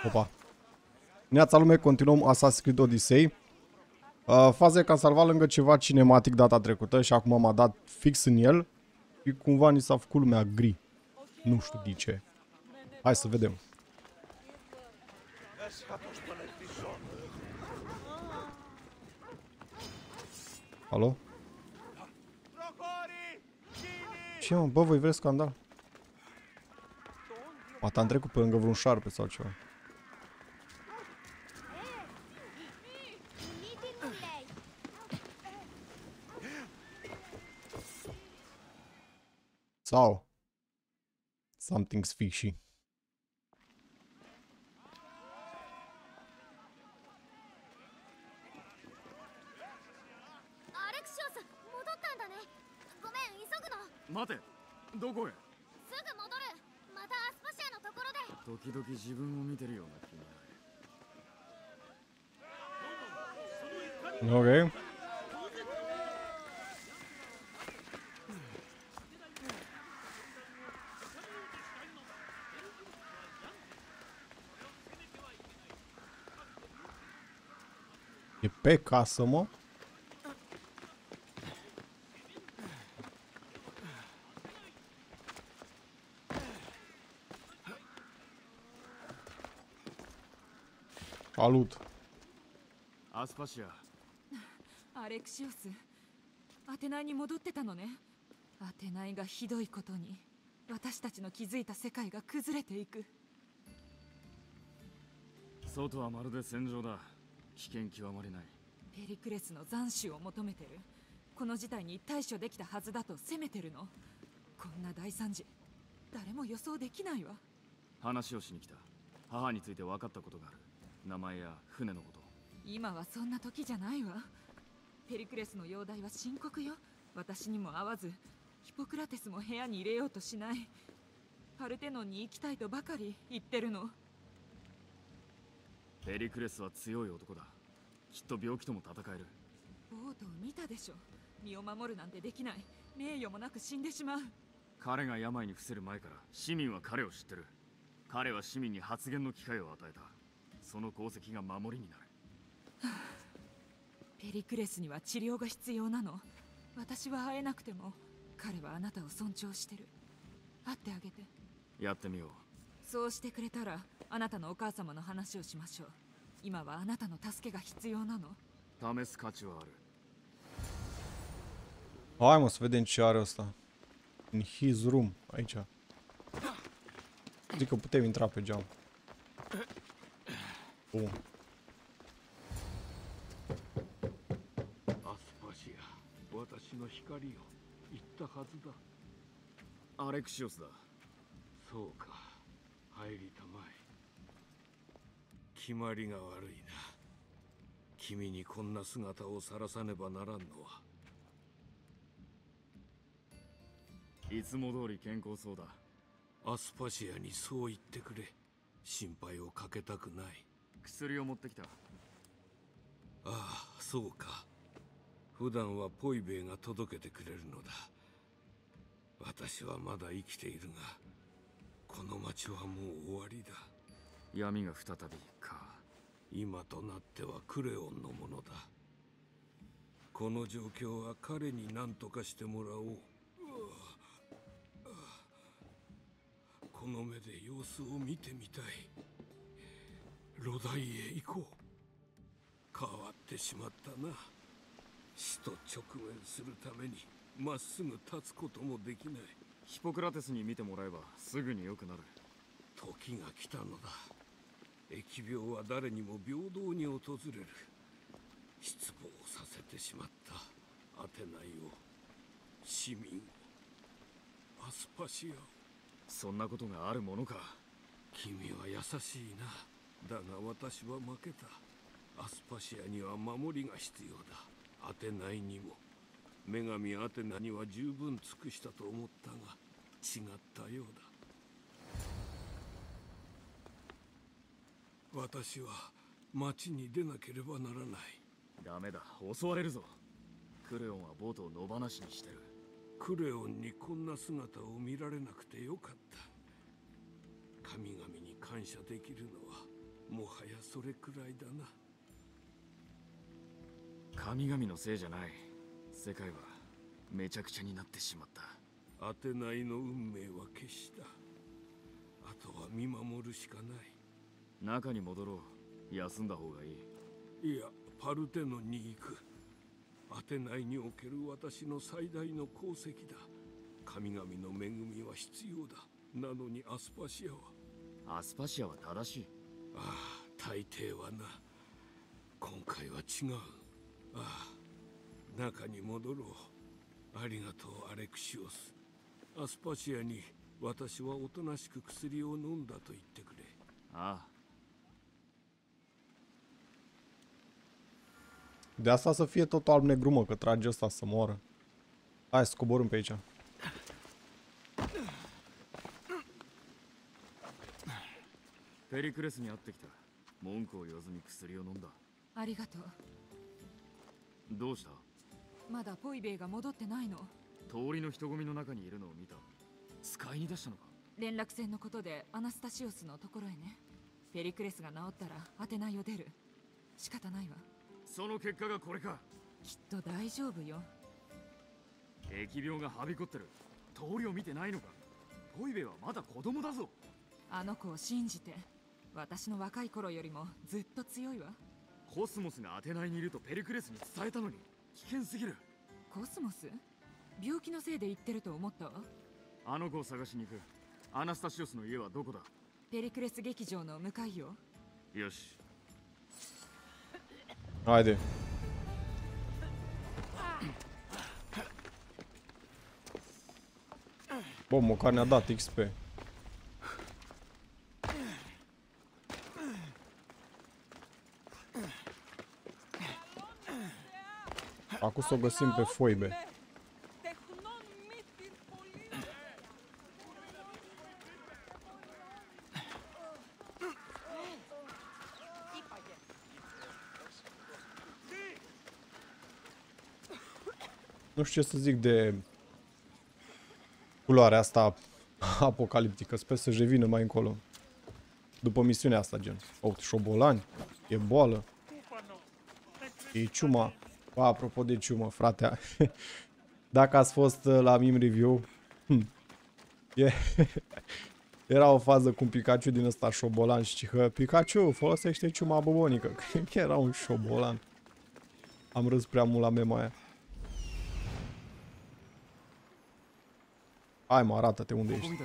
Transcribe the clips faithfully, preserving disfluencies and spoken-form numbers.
Opa. Neața lume, continuăm Assassin's Creed Odyssey. Uh, faza e că am salvat lângă ceva cinematic data trecută și acum m-a dat fix în el. Și cumva ni s-a făcut lumea gri. Nu știu de ce. Hai să vedem. Alo? Ce mă? Bă, voi vreți scandal? Poate am trecut pe lângă vreun șarpe sau ceva. Sau something's fishy. Mate, どこへ？すぐ戻る。またアスパシアのところで。時々自分を見てるような気が。 Ok. E pe casă, mă? Salut. アスパシア。 アレクシオス、アテナイに戻ってたのね。アテナイがひどいことに、私たちの築いた世界が崩れていく。 外はまるで戦場だ。危険極まりない。 ペリクレスの斬首を求めてる。この事態に対処できたはずだと責めてるの。こんな大惨事、誰も予想できないわ。 話をしに来た。母について分かったことがある。名前や船のこと。 今はそんな時じゃないわ。ペリクレスの容体は深刻よ。私にも会わず、ヒポクラテスも部屋に入れようとしない。パルテノンに行きたいとばかり言ってるの。 ペリクレスは強い男だ。きっと病気とも戦える。 ボートを見たでしょ。身を守るなんてできない。名誉もなく死んでしまう。 彼が病に伏せる前から市民は彼を知ってる。彼は市民に発言の機会を与えた。その功績が守りになる。 ペリクレスには治療が必要なの。私は会えなくても彼はあなたを尊重してる。会ってあげて。 やってみよう。 そうしてくれたらあなたのお母様の話をしましょう。今はあなたの助けが必要なの。 試す価値はある。 Hai mă să vedem ce are ăsta. In his room, aici. Zic că putem intra pe geam. Bun. 私の光を言ったはずだ。 アレクシオスだ。 そうか、入りたまえ。決まりが悪いな。君にこんな姿を晒さねばならんのは。 いつも通り健康そうだ。 アスパシアにそう言ってくれ。心配をかけたくない。 薬を持ってきた。ああ、そうか。普段はポイベイが届けてくれるのだ。私はまだ生きているが、この町はもう終わりだ。 闇が再びか。 今となってはクレオンのものだ。この状況は彼に何とかしてもらおう。この目で様子を見てみたい。ロダイへ行こう。変わってしまったな。死と直面するためにまっすぐ立つこともできない。 ヒポクラテスに見てもらえばすぐに良くなる。 時が来たのだ。疫病は誰にも平等に訪れる。失望させてしまったアテナイを、市民を、アスパシアを。 そんなことがあるものか。 君は優しいな。だが私は負けた。アスパシアには守りが必要だ。アテナイにも。女神アテナには十分尽くしたと思ったが違ったようだ。私は町に出なければならない。 ダメだ、襲われるぞ。クレオンはボートを野放しにしてる。 クレオンにこんな姿を見られなくてよかった。神々に感謝できるのはもはやそれくらいだな。 神々のせいじゃない。世界はめちゃくちゃになってしまった。 アテナイの運命は決した。あとは見守るしかない。 中に戻ろう。休んだ方がいい。 いや、パルテノンに行く。アテナイにおける私の最大の功績だ。神々の恵みは必要だ。なのにアスパシアは。 アスパシアは正しい。 ああ、大抵はな。今回は違う。ああ、中に戻ろう。ありがとう、アレクシオス。アスパシアに私はおとなしく薬を飲んだと言ってくれ。 ああ。 De asta să fie tot alb-negru, mă, că trage ăsta să moară. Hai să coborâm pe aici. ペリクレスに会ってきた。文句を言わずに薬を飲んだ。 ありがとう。 どうした？ まだポイベイが戻ってないの。 通りの人混みの中にいるのを見た。使いに出したのか？ 連絡船のことでアナスタシオスのところへね。ペリクレスが治ったらアテナイを出る。仕方ないわ。 その結果がこれか。 きっと大丈夫よ。 疫病がはびこってる。通りを見てないのか？ポイベはまだ子供だぞ。 あの子を信じて。私の若い頃よりもずっと強いわ。 コスモスがアテナイにいるとペリクレスに伝えたのに危険すぎる。 コスモス？病気のせいで言ってると思ったわ。 あの子を探しに行く。アナスタシオスの家はどこだ？ ペリクレス劇場の向かいよ。 よし。 Haide. Bă, măcar ne-a dat X P. Acum să o găsim pe foibe. Nu știu ce să zic de culoarea asta apocaliptică. Sper să-și revină mai încolo. După misiunea asta, gen. Oh, șobolani. E boală. E ciuma. Ba, apropo de ciumă, frate. Dacă ați fost la Mim Review, e... era o fază cu un Pikachu din ăsta șobolan și că Pikachu folosește ciuma bubonică. Era un șobolan. Am râs prea mult la mema aia. Hai mă, arată-te unde ești.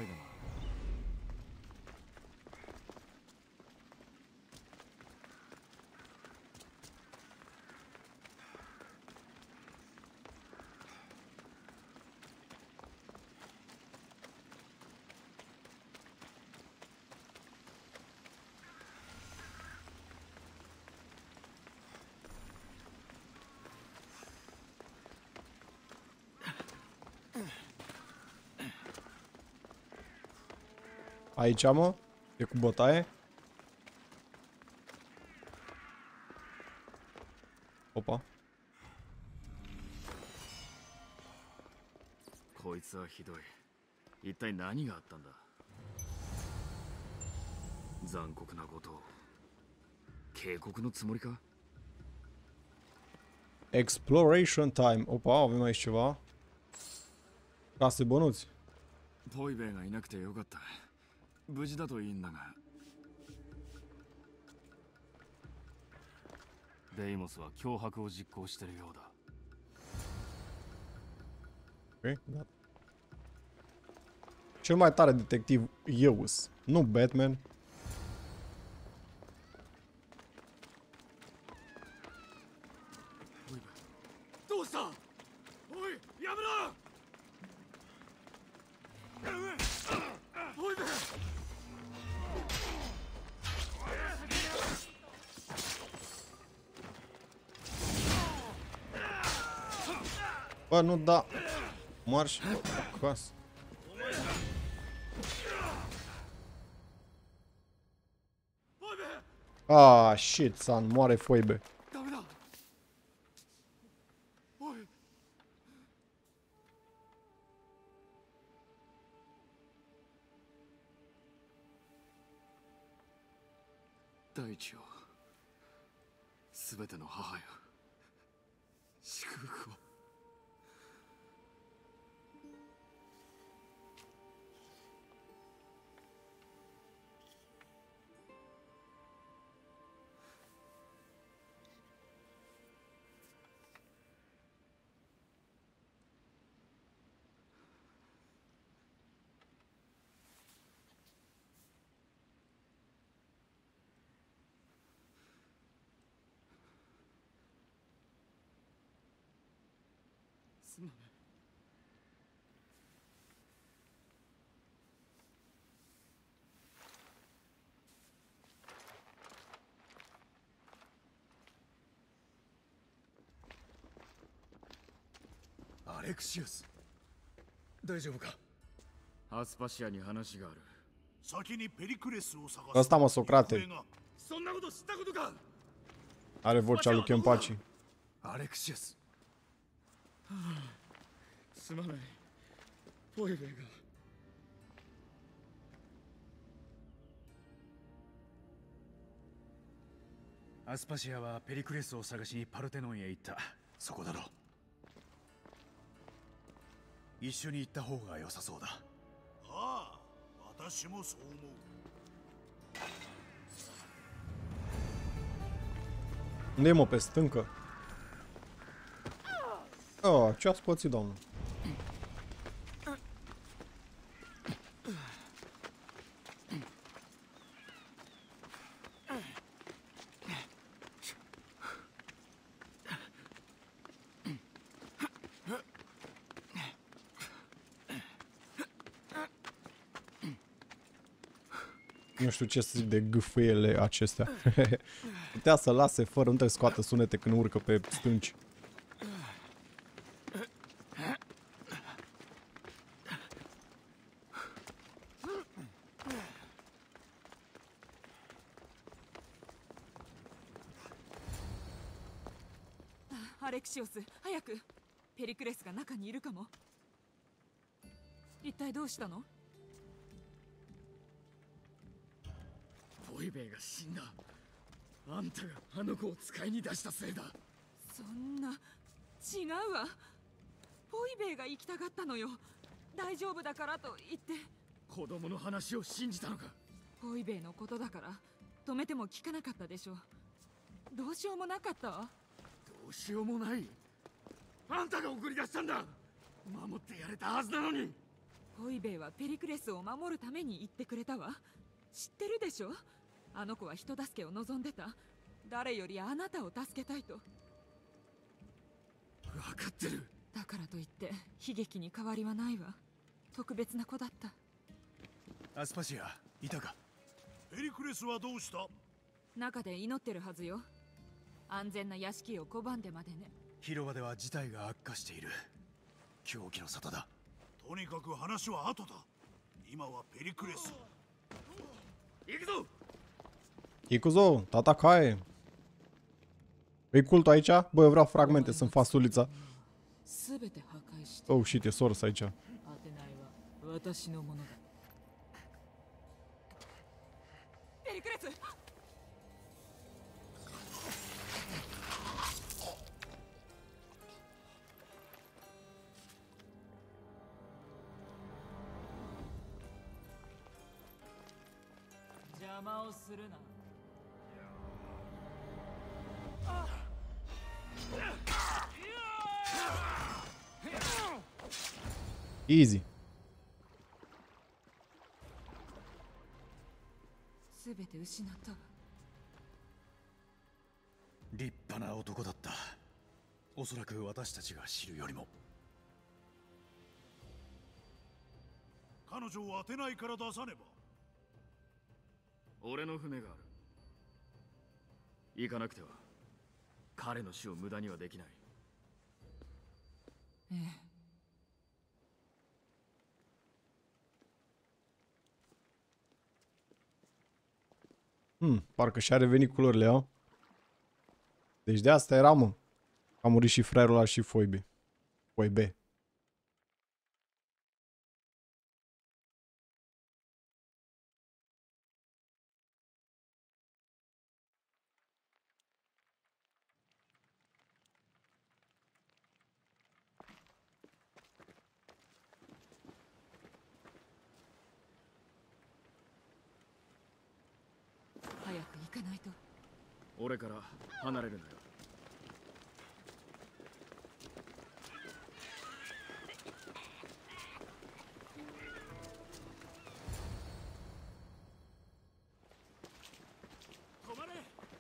Aici, mă? E cu bătaie? Opa. こいつはひどい。一体何があったんだ？残酷なことを。警告のつもりか？ Exploration time. Opa, avem aici ceva. Case bănuți. ポイベイがいなくてよかった。無事だといいんだが。デイモスは脅迫を実行してるようだ。 Ok, da. Cel mai tare detectiv eu-s, nu Batman. Bă, nu da. Marș acasă. Ah, shit, son, moare foibe. 大地よ、すべての母よ、祝福を。すまない。 アレクシウス、大丈夫か？ アスパシアに話がある。 先にペリクレスを探す。 Ăsta mă, Socrate. そんなこと知ったことか。 Are vocea lui Kenpachi. アレクシウス、 すまない。ポイベが。 アスパシアはペリクレスを探しにパルテノンへ行った。そこだろう。一緒に行った方が良さそうだ。 ああ、私もそう思う。 Unde e, mă, pe stâncă? Ah, ce ați pățit, doamnă? Nu știu ce să zic de gâfâiele acestea. Putea să lase fără, nu trebuie să scoată sunete când urcă pe stânci. Ah, アレクシオス、早く。ペリクレスが中にいるかも。一体どうしたの？ ポイベイが死んだ。あんたがあの子を使いに出したせいだ。 そんな、違うわ。ポイベイが行きたがったのよ。大丈夫だからと言って。 子供の話を信じたのか。 ポイベイのことだから止めても聞かなかったでしょ。どうしようもなかったわ。 どうしようもない。あんたが送り出したんだ。守ってやれたはずなのに。 ポイベイはペリクレスを守るために言ってくれたわ。知ってるでしょ。あの子は人助けを望んでた。誰よりあなたを助けたいと。 分かってる。 だからといって悲劇に変わりはないわ。特別な子だった。 アスパシア、いたか？ ペリクレスはどうした？ 中で祈ってるはずよ。安全な屋敷を拒んでまでね。 広場では事態が悪化している。狂気の沙汰だ。 とにかく話は後だ。今はペリクレス。 行くぞ。 Icuzo, tata caie. E cultul aici? Bă, eu vreau fragmente, sunt fasulița. Oh, shit, e Soros aici. Easy. すべて失ったわ。 立派な男だった。おそらく私たちが知るよりも。 彼女を当てないから出さねば。 俺の船がある。行かなくては彼の死を無駄にはできない。 ええ。 Hmm, parcă și-a revenit culorile, a? Deci de asta era, mă. A murit și fraierul ăla și Foibe. Foibe. く行かないと。 俺から離れるなよ。 止まれ。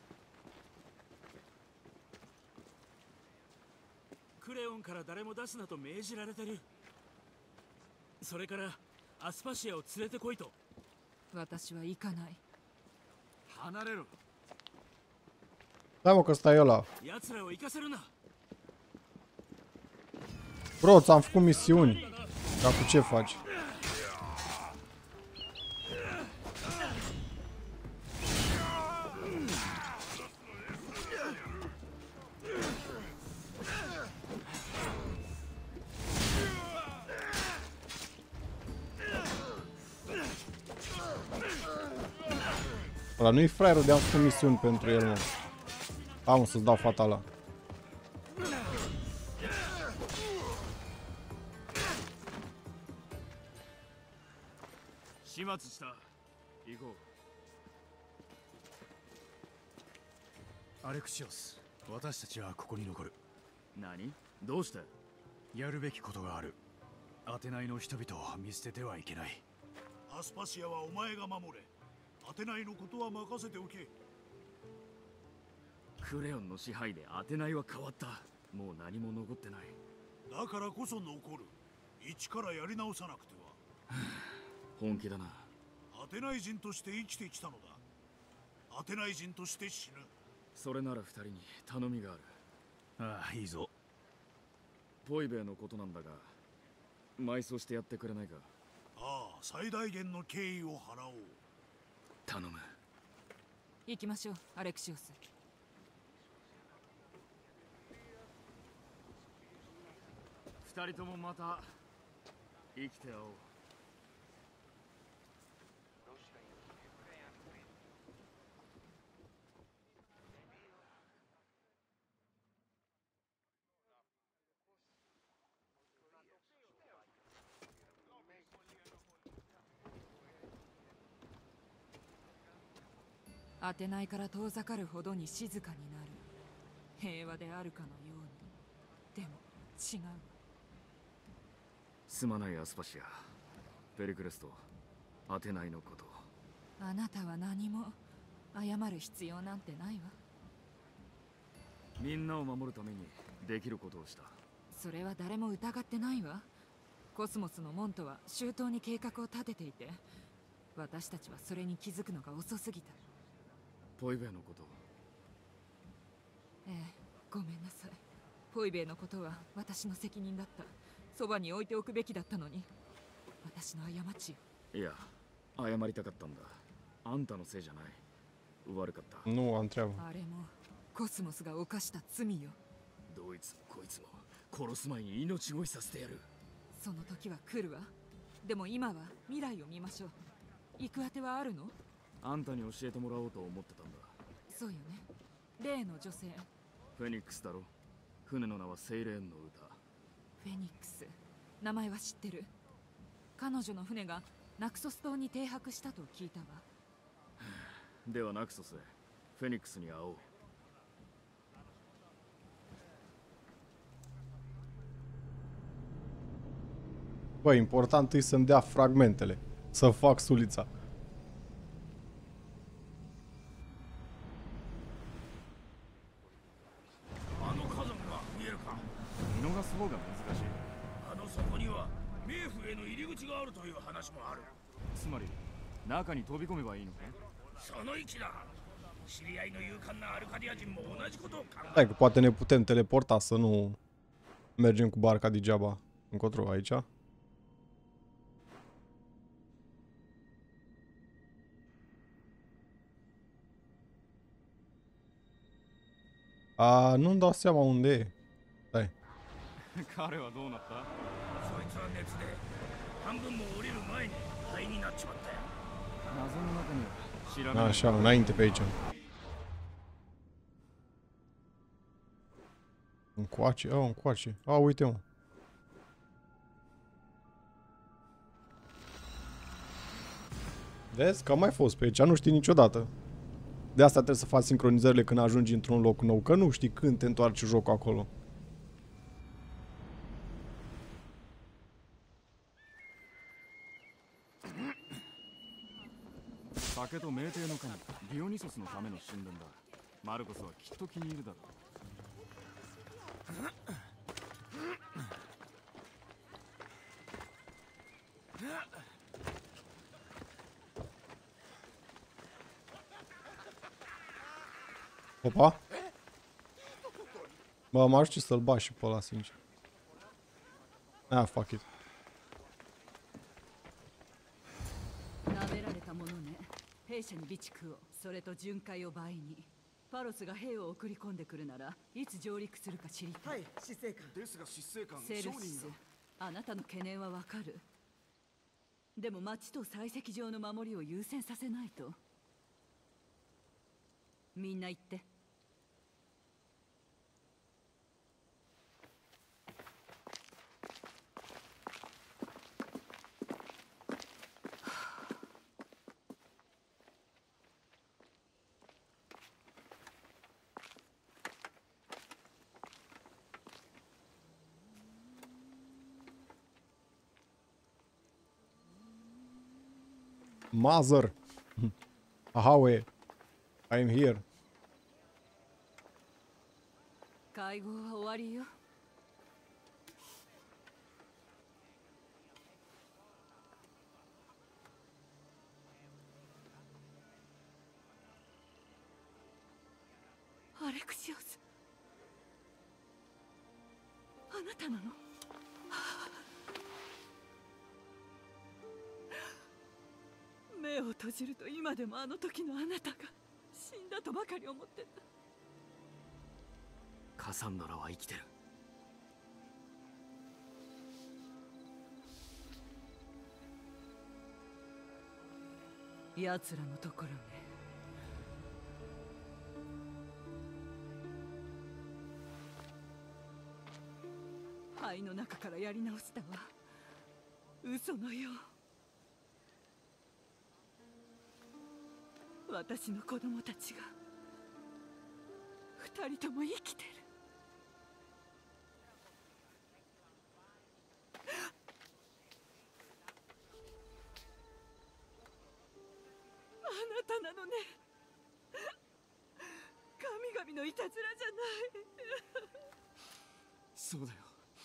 クレヨンから誰も出すなと命じられてる。それからアスパシアを連れてこいと。 私は行かない。 離れろ。 Da, mă, că ăsta e ăla. 奴らを行かせるな。 Bro, ți-am făcut misiuni. Dar cu ce faci? Ăla nu-i fraierul de am făcut misiuni pentru el, mă. Am să-ți dau fatala. 始末した。行こアレクシオス、私たちはここに残る。 う。何？どうして？ やるべきことがある。アテナイの人々を見捨ててはいけない。 アスパシアはお前が守れ。アテナイのことは任せておけ。 クレヨンの支配でアテナイは変わった。もう何も残ってない。 だからこそ残る。一からやり直さなくては。 本気だな。 アテナイ人として生きてきたのだ。アテナイ人として死ぬ。 それなら二人に頼みがある。 ああ、いいぞ。 ポイベイのことなんだが、埋葬してやってくれないか。 ああ、最大限の敬意を払おう。 頼む。 行きましょう、アレクシオス。 二人ともまた生きて会おう。 アテナイから遠ざかるほどに静かになる。平和であるかのように。でも違う。 すまないアスパシア。ペリクレスとアテナイのこと。 あなたは何も謝る必要なんてないわ。 みんなを守るためにできることをした。 それは誰も疑ってないわ。コスモスのモントは周到に計画を立てていて、私たちはそれに気づくのが遅すぎた。 ポイベイのこと。 ええ、ごめんなさい。ポイベイのことは私の責任だった。そばに置いておくべきだったのに。私の過ちよ。 いや、謝りたかったんだ。あんたのせいじゃない。悪かった。 Nu am treabă. あれもコスモスが犯した罪よ。 どいつもこいつも殺す前に命乞いさせてやる。 その時は来るわ。でも今は未来を見ましょう。行くあてはあるの？ あんたに教えてもらおうと思ってたんだ。 そうよね。例の女性。 フェニックスだろ。船の名はセイレーンの歌。 フェニックス。名前は知ってる。彼女の船がナクソス島に停泊したと聞いたわ。 ではナクソスへ。フェニックスに会おう。 Bă, important e să-mi dea fragmentele. Să fac sulița. あの火山が見えるか。 見逃す方が難しい。 あの底には冥府への入り口があるという話もある。 つまり中に飛び込めばいいのか。 その位置だ。知り合いの勇敢なアルカディア人も同じことを考え Hai că poate ne putem teleporta, să nu mergem cu barca degeaba. Încotro, aici? A, nu-mi dau seama unde e. Stai. 彼はどうなった？ そいつは熱で半分も降りる前に灰になっちまったよ。 謎の中には知らない。 Așa, înainte pe aici. Încoace, oh, încoace. A, uite, mă. Vezi că am mai fost pe aici, nu știi niciodată. De asta trebuie să faci sincronizările când ajungi într-un loc nou, că nu știi când te întoarce jocul acolo. 酒と酩酊の神ディオニソスのための神殿だ。マルコスはきっと気に入るだろう。 Opa! Bă, m-aș ce să-l bași și pe ăla, sincer. Ah, fuck it. 舐められたものね。兵舎に備蓄を、それと巡回を倍に。パロスが兵を送り込んでくるならいつ上陸するか知りたい。はい、司令官ですが司令官セルシス、あなたの懸念はわかる。でも町と採石場の守りを優先させないと。みんな言って。 Mother! Ahoe! I'm here. 会合は終わりよ。アレクシオス、あなたなの？目を閉じると今でもあの時のあなたが死んだとばかり思ってた。 カサンドラは生きてる。 奴らのところね。肺の中からやり直したわ。嘘のよう。私の子供たちが二人とも生きてる。あなたなのね。神々のいたずらじゃない。 そうだよ。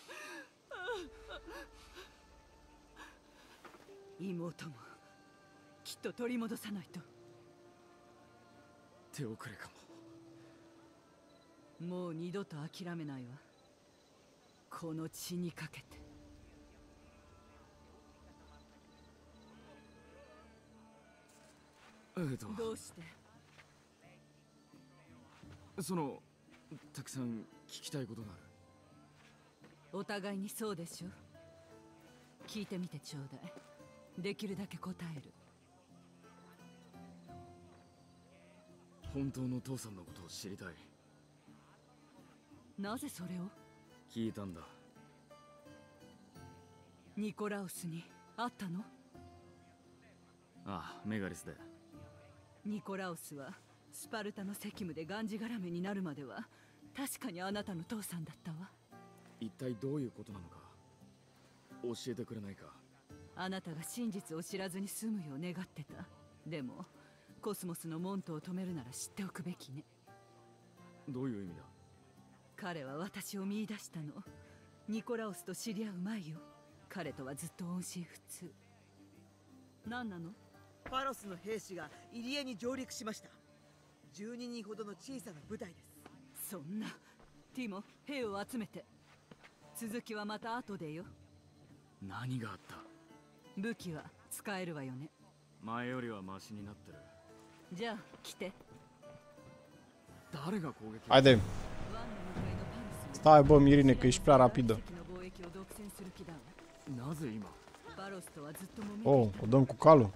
妹もきっと取り戻さないと。 手遅れかも。 もう二度と諦めないわ。この血にかけて。 えっとどうして？ そのたくさん聞きたいことがある。 お互いにそうでしょ。聞いてみてちょうだい。できるだけ答える。 本当の父さんのことを知りたい。 なぜそれを？ 聞いたんだ。 ニコラウスに会ったの？ ああ、メガリスで。 ニコラウスはスパルタの責務でがんじがらめになるまでは確かにあなたの父さんだったわ。 一体どういうことなのか教えてくれないか。 あなたが真実を知らずに済むよう願ってた。でもコスモスの門徒を止めるなら知っておくべきね。 どういう意味だ？ 彼は私を見出したの。ニコラウスと知り合う前よ。彼とはずっと音信不通。何なの？ パロスの兵士が入り江に上陸しました。じゅうににんほどの小さな部隊です。 そんな。ティモ、兵を集めて。続きはまた後でよ。 何があった？ 武器は使えるわよね。 前よりはマシになってる。 じゃあ来て。 誰が攻撃？ Haide. Stai, bă, Mirine, că ești prea rapidă. なぜ今？ Oh, o dăm cu calul.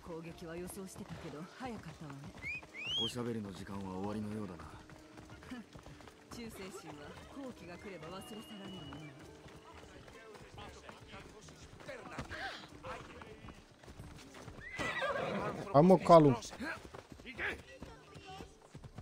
おしゃべりの時間は終わりのようだな。 忠誠心は好機が来れば忘れ去られるもの。 Hai mă calul.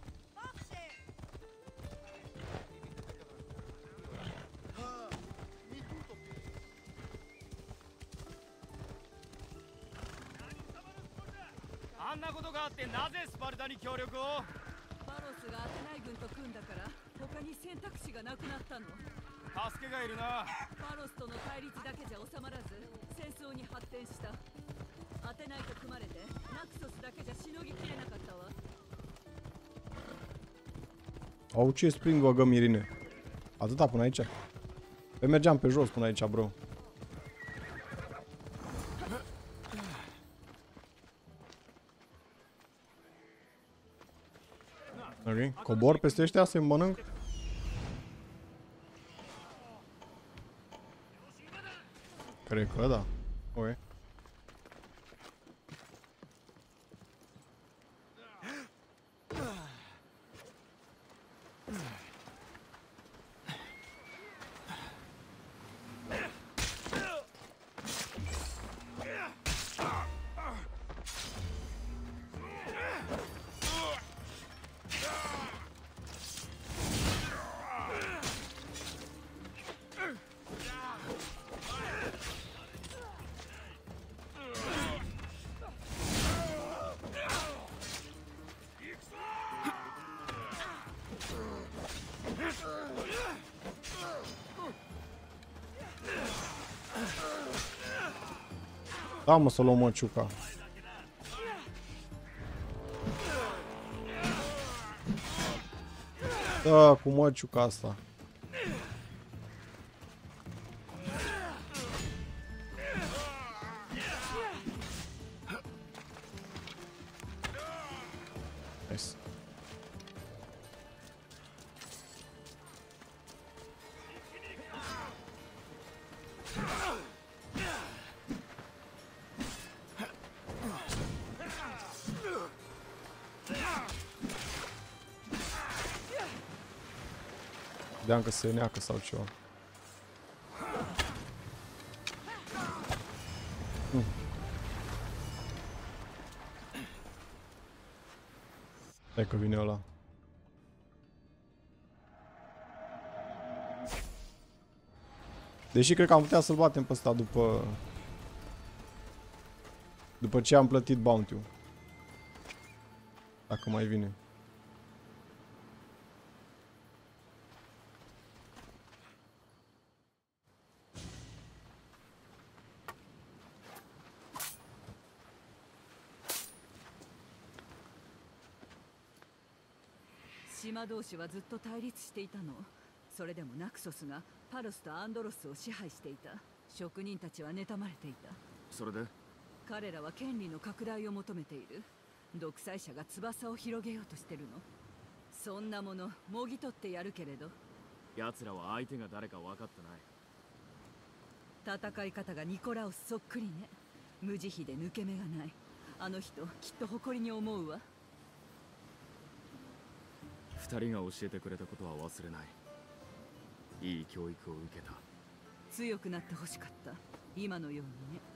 んなことがあってなぜスパルタに協力を？ パロスがアテナイ軍と組んだから他に選択肢がなくなったの。 助けがいるな。 パロスとの対立だけじゃ収まらず戦争に発展した。アテナイと組まれてナクソスだけじゃしのぎきれなかったわ。 Au ucis prin Văgămirine. Atâta până aici. Pe mergeam pe jos până aici, bro. Ok, cobor peste ăștia să-i mănânc. Cred că da. Ok. Da, mă, să luăm măciuca. Da, cu măciuca asta. Nice. Vedeam că se neacă sau ceva. Hmm. Hai că vine ăla. Deși cred că am putea să-l batem pe ăsta după... După ce am plătit bounty-ul. Dacă mai vine. 島同士はずっと対立していたの。それでもナクソスがパロスとアンドロスを支配していた。職人たちは妬まれていた。 それで彼らは権利の拡大を求めている。独裁者が翼を広げようとしてるの。そんなものもぎ取ってやるけれど。 奴らは相手が誰か分かってない。 戦い方がニコラウスそっくりね。無慈悲で抜け目がない。あの人きっと誇りに思うわ。 二人が教えてくれたことは忘れない。いい教育を受けた。 強くなってほしかった。今のようにね。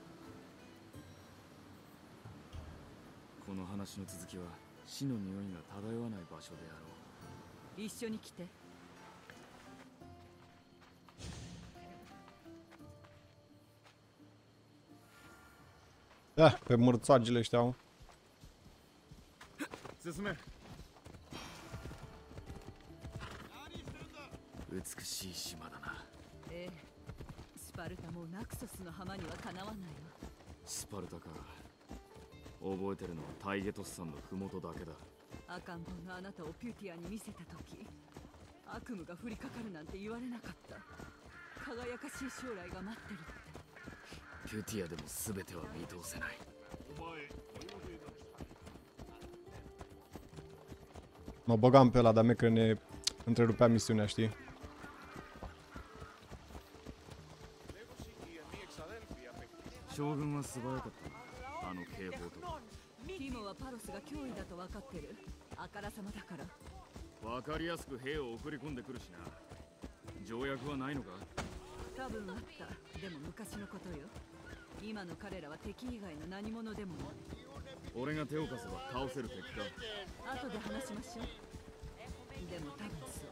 この話の続きは死の匂いが漂わない場所であろう。一緒に来て。 Ah, pe mărțagile ăștia au. 進め。美しい島だな。 ええ。スパルタもナクソスの浜にはかなわないわ。 スパルタか。覚えてるのはタイゲトス山の麓だけだ。 赤ん坊のあなたをピュティアに見せた時、悪夢が降りかかるなんて言われなかった。輝かしい将来が待ってるって。 ピュティアでも全ては見通せない。 Mă băgam pe ăla, dar mie că ne întrerupea misiunea, știi? Shogun は素早かった。あの警報と。 ティモはパロスが脅威だと分かってる。あからさまだから。 分かりやすく兵を送り込んでくるしな。条約はないのか？ 多分あった。でも昔のことよ。今の彼らは敵以外の何者でもない。 俺が手を貸せば倒せる敵か。 後で話しましょう。でも多分そう。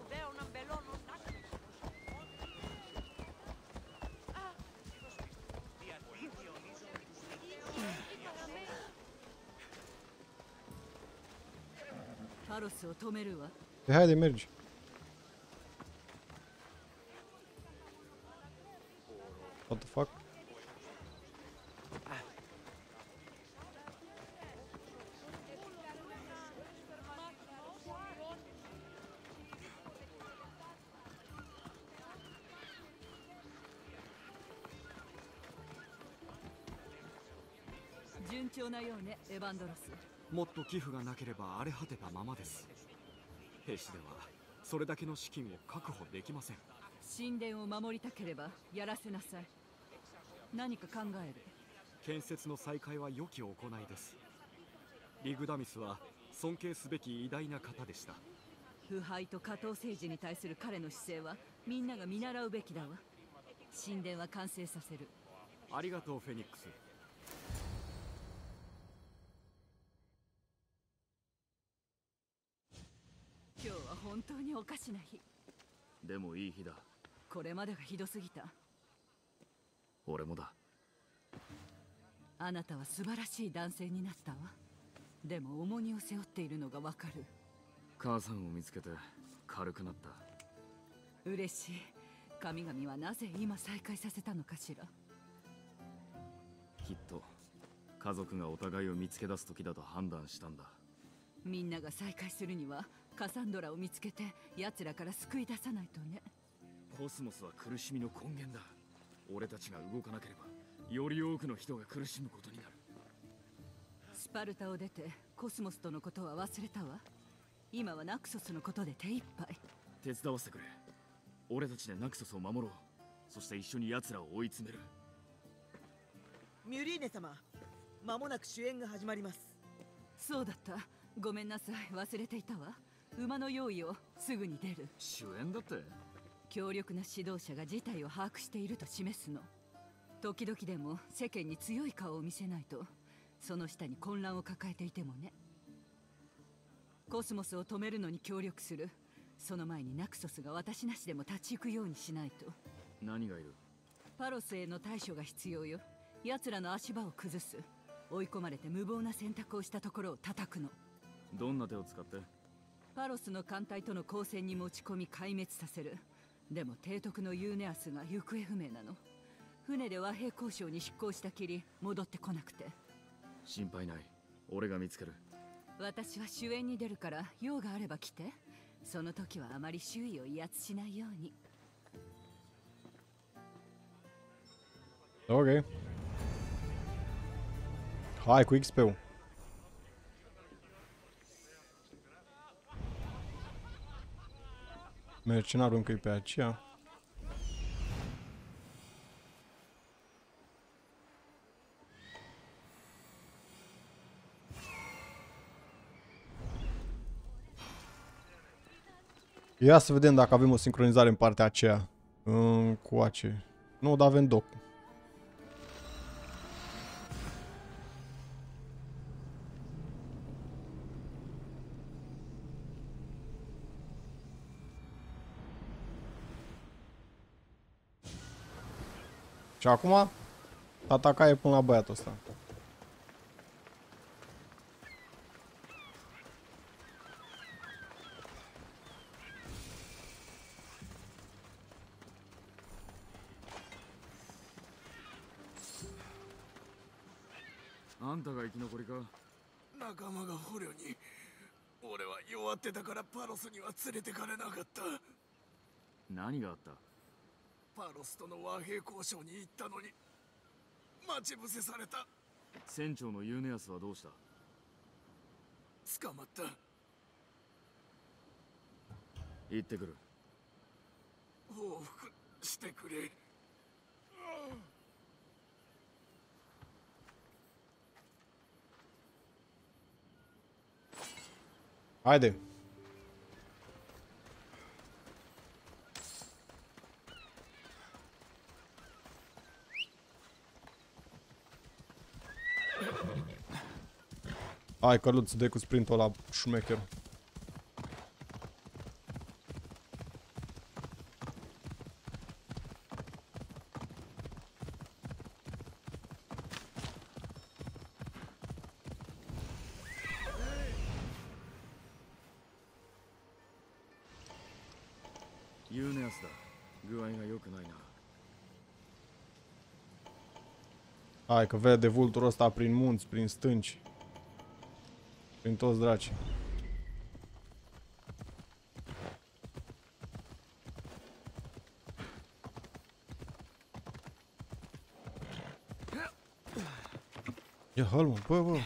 パロスを止めるわ。 E haide, mergi. What the fuck? Evandoros. もっと寄付がなければ荒れ果てたままです。兵士ではそれだけの資金を確保できません。 神殿を守りたければやらせなさい。何か考える。 建設の再開は良き行いです。リグダミスは尊敬すべき偉大な方でした。 腐敗と下等政治に対する彼の姿勢はみんなが見習うべきだわ。神殿は完成させる。 ありがとうフェニックス。 今日は本当におかしな日。 でもいい日だ。 これまでがひどすぎた。 俺もだ。 あなたは素晴らしい男性になったわ。でも重荷を背負っているのがわかる。 母さんを見つけて軽くなった。 嬉しい。神々はなぜ今再会させたのかしら。 きっと家族がお互いを見つけ出す時だと判断したんだ。 みんなが再会するにはカサンドラを見つけて奴らから救い出さないとね。 コスモスは苦しみの根源だ。俺たちが動かなければより多くの人が苦しむことになる。 スパルタを出てコスモスとのことは忘れたわ。今はナクソスのことで手一杯。 手伝わせてくれ。俺たちでナクソスを守ろう。そして一緒に奴らを追い詰める。 ミュリーネ様、間もなく主演が始まります。 そうだった。ごめんなさい、忘れていたわ。馬の用意を。すぐに出る。 主演だって。 強力な指導者が事態を把握していると示すの。時々でも世間に強い顔を見せないと、その下に混乱を抱えていてもね。コスモスを止めるのに協力する。その前にナクソスが私なしでも立ち行くようにしないと。 何がいる？ パロスへの対処が必要よ。奴らの足場を崩す。追い込まれて無謀な選択をしたところを叩くの。 どんな手を使って？ パロスの艦隊との交戦に持ち込み壊滅させる。でも提督のユーネアスが行方不明なの。船で和平交渉に出港したきり戻ってこなくて。 心配ない。俺が見つける。 私は主演に出るから用があれば来て。その時はあまり周囲を威圧しないように。 Ok. Hai cu X P-ul. Mercenarul încă e pe aceea. Ia să vedem dacă avem o sincronizare în partea aceea. Încoace. Nu, dar avem doc. Și acum, tata caie până la băiatul ăsta. Antaが生き残りか？ 仲間が捕虜に。俺は弱ってたからパロスには連れてかれなかった。 何があった？ パロスとの和平交渉に行ったのに待ち伏せされた。 船長のユーネアスはどうした？ 捕まった。 行ってくる。 報復してくれ。 Haide. Hai, Căluț, dă-i cu sprintul ăla șmecher. ユーネアスだ。具合が良くないな。 Hai că vede vulturul ăsta prin munți, prin stânci. Prin toți dracii. Ia, hai mă, bă, bă.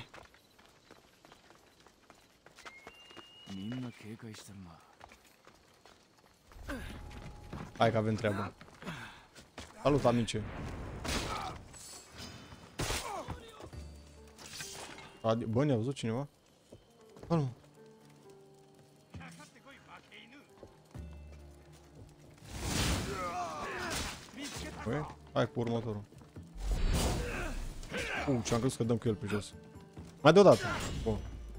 Hai că avem treabă. Salut, amice. Adi... Bă, ne-a văzut cineva? Hai mă. Băi, hai cu următorul. Uh, ce-am crezut că dăm cu el pe jos. Mai deodată. Bun.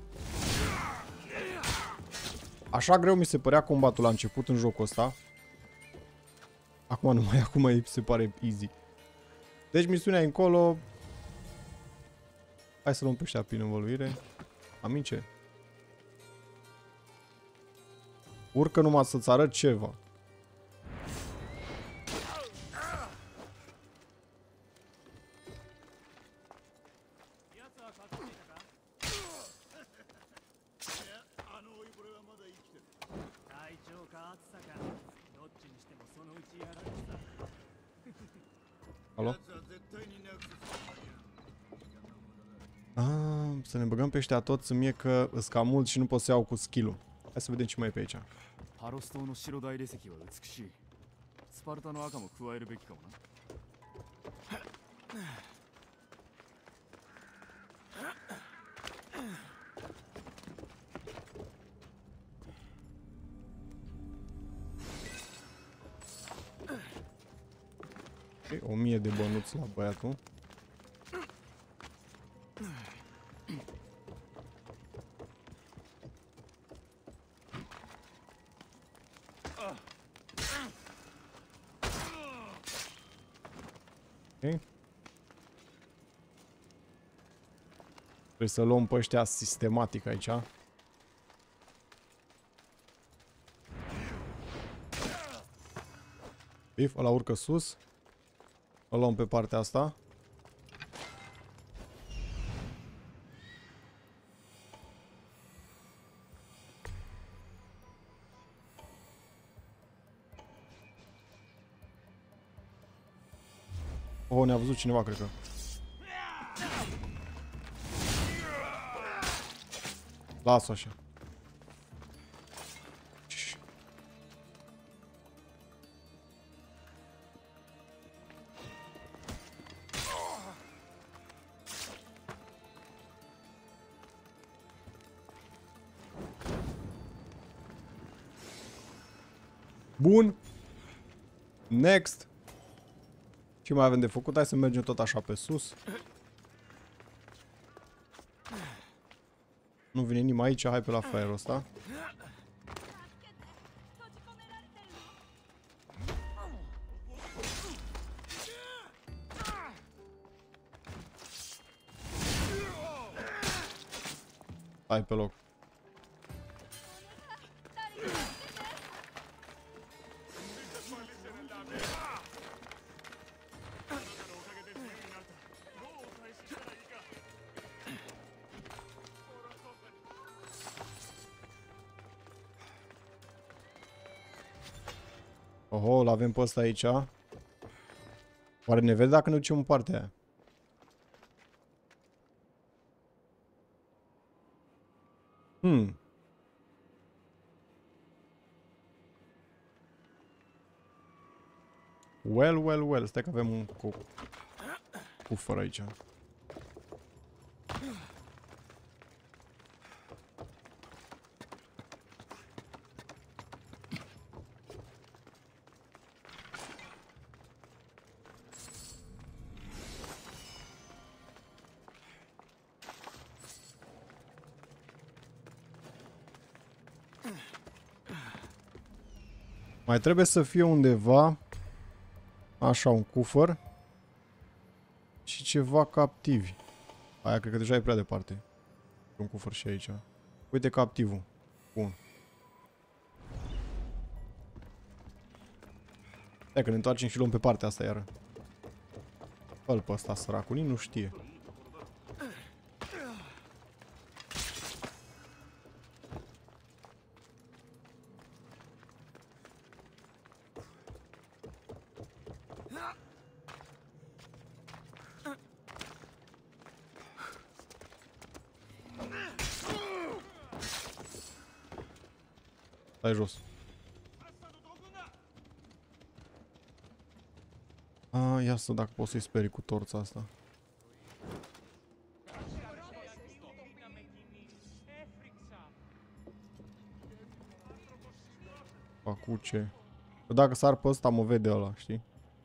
Așa greu mi se părea combatul la început în jocul ăsta. Acum nu mai, acum îi se pare easy. Deci misiunea încolo. Hai să luăm pe ăștia prin învăluire. Amice. Urcă numai să-ți arăt ceva. Alo? Ah, să ne băgăm pe ăștia toți în mie că îs cam mult și nu pot să iau cu skill-ul. Hai să vedem ce mai e pe aici. O mie de bănuți la băiatul. Okay. Trebuie să luăm pe ăștia sistematic aici. Bif, ăla urcă sus. O luăm pe partea asta. Oh, ne-a văzut cineva, cred că. Las-o așa. Bun. Next. Ce mai avem de făcut? Hai să mergem tot așa pe sus. Nu vine nimeni aici, hai pe la fire-ul ăsta. Hai pe loc. Oho, l-avem pe ăsta aici. Oare ne vede dacă ne ducem în partea aia? Hmm. Well, well, well. Stai că avem un cu... cufăr aici. Mai trebuie să fie undeva așa un cufăr și ceva captivi. Aia cred că deja e prea departe. Un cufăr și aici. Uite captivul. Bun. Hai că ne întoarcem și luăm pe partea asta iară. Îl pe ăsta săracul, nici nu știe. Stai jos. A, ia să dacă pot să-i sperii cu torța asta. Pacuce. Dacă sar pe ăsta mă vede ăla, știi?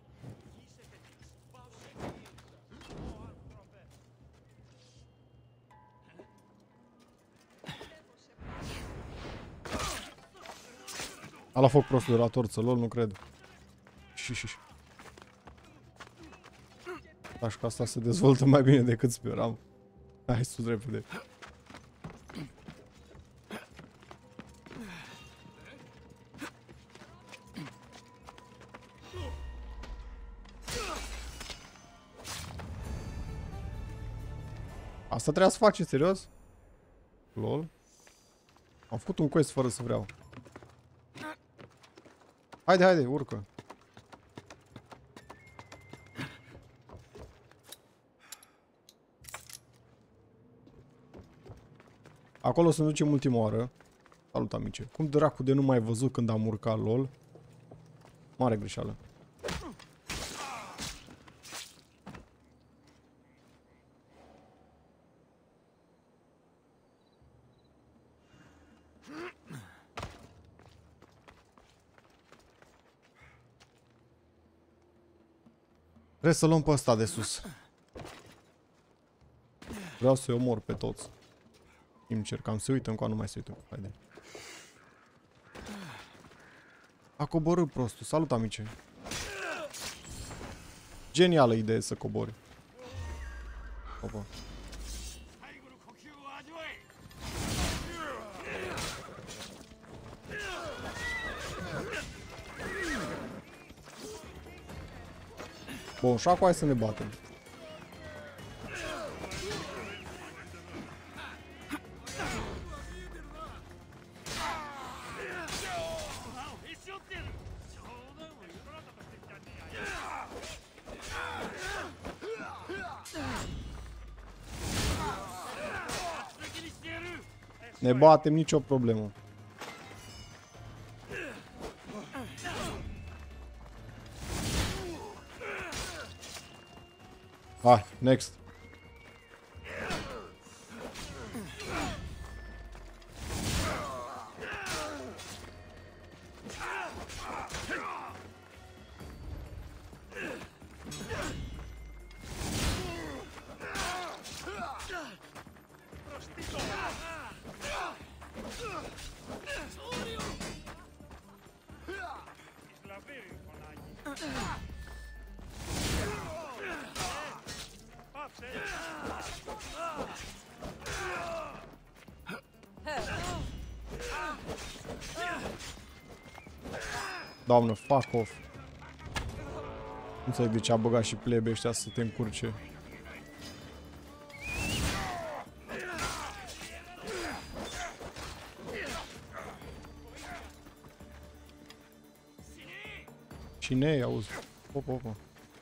A la foc prostul de la torță, lol, nu cred. Și, și, și. Așa că asta se dezvoltă mai bine decât speram. Hai sus repede. Asta trebuia să faci, serios? Lol. Am făcut un quest fără să vreau. Haide, haide, urcă. Acolo să ne ducem ultima oară. Salut, amice. Cum dracu de nu m-ai văzut când am urcat, lol? Mare greșeală. Trebuie să luăm pe ăsta de sus. Vreau să-i omor pe toți. Încercam să uităm, cu nu mai să uităm. Haide. A coborât prostul. Salut, amice. Genială idee să cobori. Opa. Bun, și acum hai să ne batem. Ne batem, nicio problemă. Hai, next. Doamnă, fuck off. Nu înțeleg de ce a băgat și plebe ăștia să te încurce. Cine-i, auzi? Opa, opa.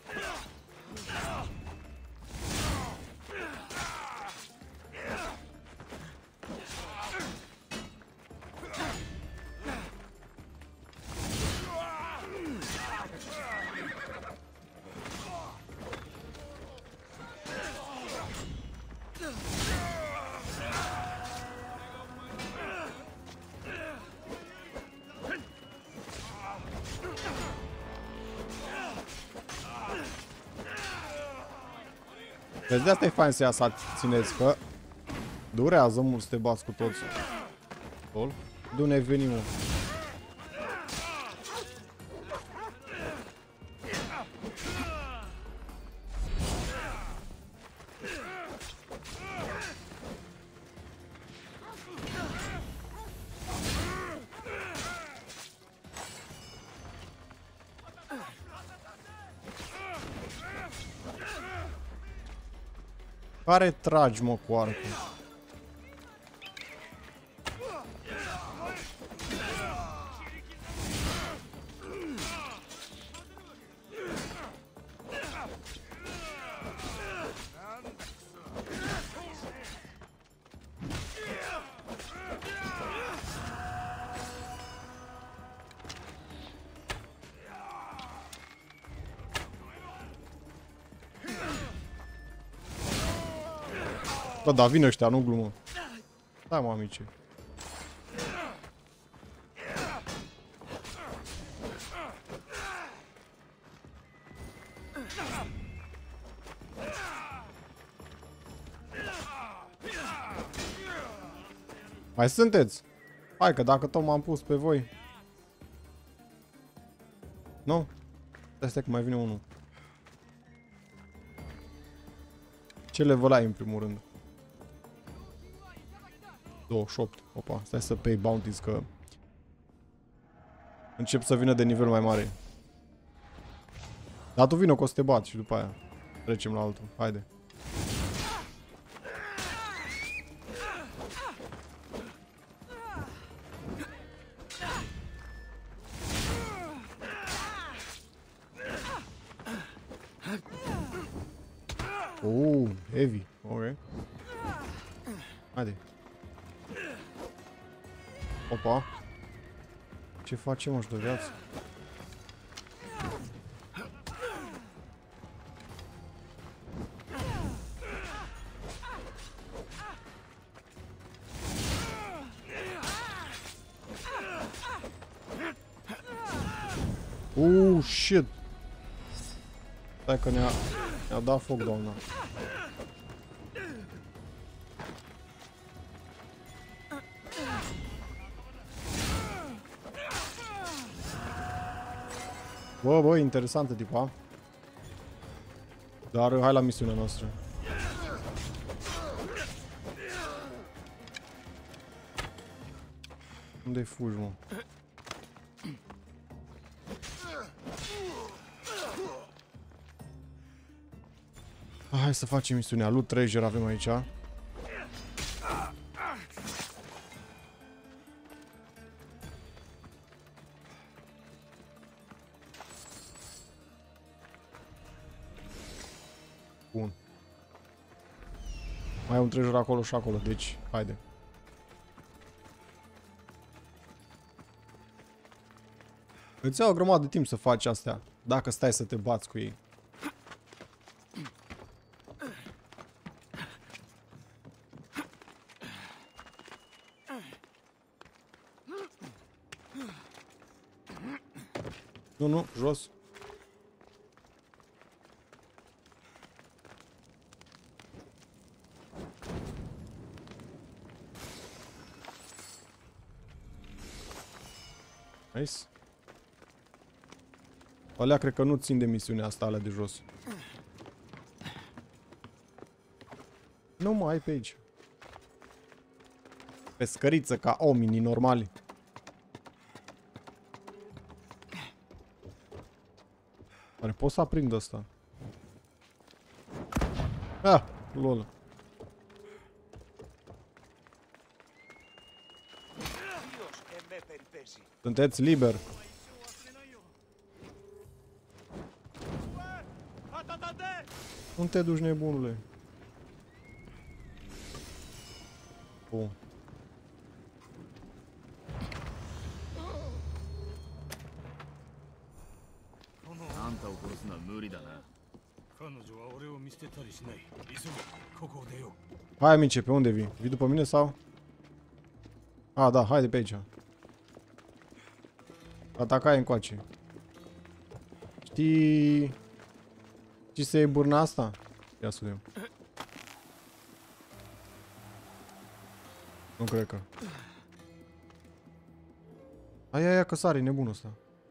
Vezi, de asta e fain să ia să țineți, că durează mult să te bați cu toți. Lol. De unde ai venit, mă? Care tragi, mă, cu arcul? Bă, dar vin ăștia, nu glumă. Da, mă, amice. Mai sunteți? Hai că dacă tot m-am pus pe voi. Nu? Stai, stai că mai vine unul. Ce level ai în primul rând? douăzeci și opt. Opa, stai să pay bounties că încep să vină de nivel mai mare. Dar tu vină că o să te bat și după aia trecem la altul. Haide. Oh, heavy. Ok. Haide. Opa. Ce facem, mă, de viață? Oh, shit. Stai că ne-a ne-a dat foc, doamna. Bă, bă, interesantă tipa. Dar hai la misiunea noastră. Unde-i fugi, mă? Hai să facem misiunea. Loot treasure avem aici. Bun. Mai e un treasure acolo și acolo, deci haide. Îți iau o grămadă de timp să faci astea, dacă stai să te bați cu ei. Nu, nu, jos. Nice. Alea cred că nu țin de misiunea asta, alea de jos. Nu mai ai pe aici. Pescăriță ca oamenii normali. Oare pot să aprind ăsta? Ah, lol. Sunteți liber. Unde te duci, nebunule? Bun. Hai, amice, pe unde vii? Vii după mine sau? Ah, da, haide pe aici. Atacai încoace. Știi... Știi să iei burna asta? Ia să vedem. Nu cred că. Aia, aia, că sari, nebunul ăsta.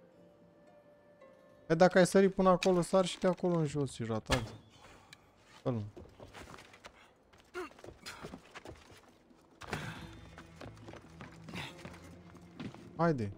E, dacă ai sărit până acolo, sari și de acolo în jos, ești ratat. Calm. Haide.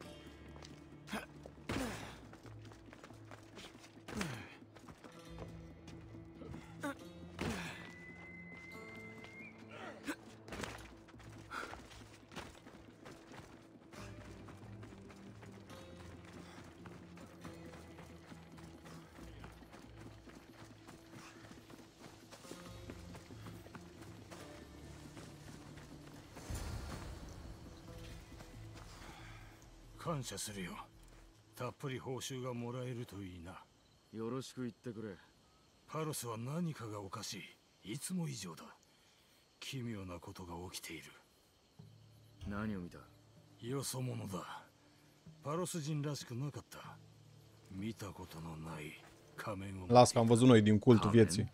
感謝するよ。たっぷり報酬がもらえるといいな。 よろしく言ってくれ。 パロスは何かがおかしい。いつも以上だ。奇妙なことが起きている。 何を見た？ よそ者だ。パロス人らしくなかった。見たことのない仮面を。 Las că am văzut noi din cultul vieții.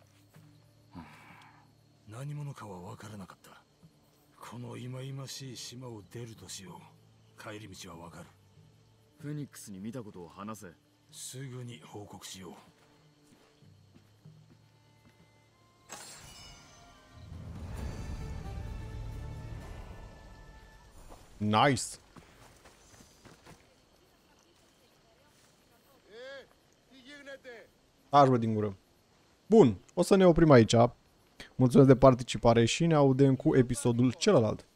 何者かは分からなかった。この忌々しい島を出るとしよう。帰り道は分かる。 フェニックスに見たことを話せ。 すぐに報告しよう。 Nice. Aș bă din gură. Bun, o să ne oprim aici. Mulțumesc de participare și ne audem cu episodul celălalt.